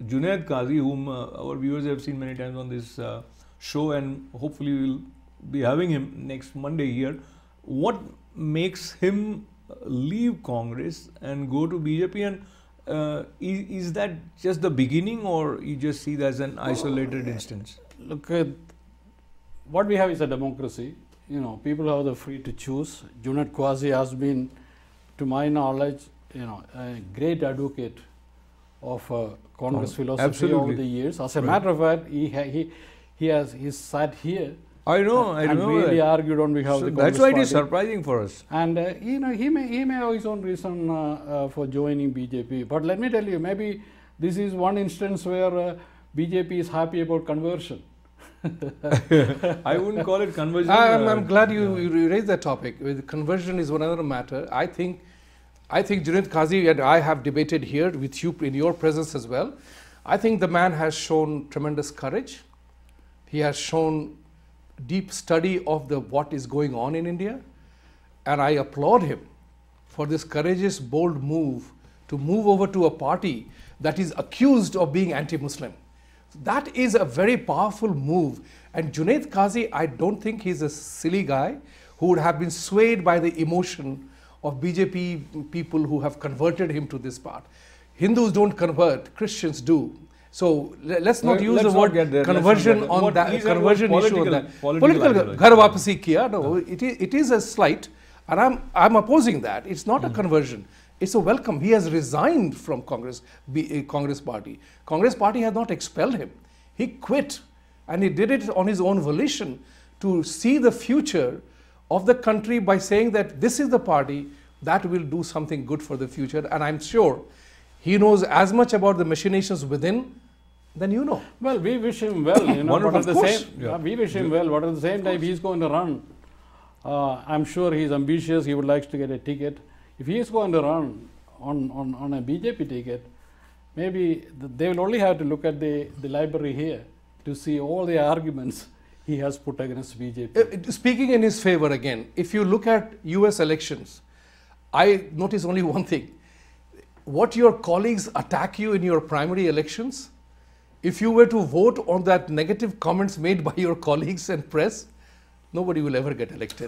Junaid Qazi, whom our viewers have seen many times on this show, and hopefully we'll be having him next Monday here. What makes him leave Congress and go to BJP, and is that just the beginning, or you just see that as an isolated instance? Look, what we have is a democracy. You know, people have the free to choose. Junaid Qazi has been, to my knowledge, a great advocate of Congress philosophy over the years. As a matter of fact, he sat here. I know and really argued on behalf of the Congress That's why party. it is surprising for us. And he may have his own reason for joining BJP. But let me tell you, maybe this is one instance where BJP is happy about conversion. I wouldn't call it conversion. I'm glad you raised that topic. Conversion is one other matter. I think Junaid Qazi and I have debated here with you in your presence as well. I think the man has shown tremendous courage. He has shown deep study of what is going on in India, and I applaud him for this courageous, bold move to move over to a party that is accused of being anti-Muslim. That is a very powerful move, and Junaid Qazi, I don't think he's a silly guy who would have been swayed by the emotion of BJP people who have converted him to this path. Hindus don't convert, Christians do. So let's not use the word conversion on that conversion issue on that. Political ghar wapasi kiya. No, it is a slight, and I'm opposing that. It's not a conversion. It's a welcome. He has resigned from Congress party. Congress party has not expelled him. He quit, and he did it on his own volition to see the future of the country by saying that this is the party that will do something good for the future. And I'm sure he knows as much about the machinations within than you know. Well, we wish him well. But at the same, we wish him well. But at the same time, he's going to run. I'm sure he's ambitious. He would like to get a ticket. If he is going to run on a BJP ticket, maybe they will only have to look at the library here to see all the arguments he has put against BJP. Speaking in his favor again, if you look at US elections, I notice only one thing. What your colleagues attack you in your primary elections, if you were to vote on that negative comments made by your colleagues and press, nobody will ever get elected.